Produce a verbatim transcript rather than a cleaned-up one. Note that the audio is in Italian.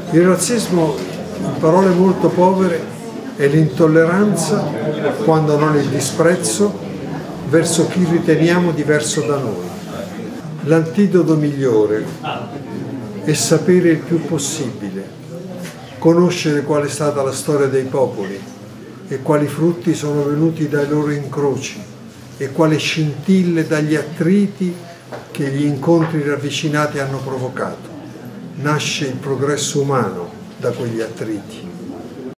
Il razzismo, in parole molto povere, è l'intolleranza, quando non il disprezzo, verso chi riteniamo diverso da noi. L'antidoto migliore è sapere il più possibile, conoscere qual è stata la storia dei popoli e quali frutti sono venuti dai loro incroci e quali scintille dagli attriti che gli incontri ravvicinati hanno provocato. Nasce il progresso umano da quegli attriti.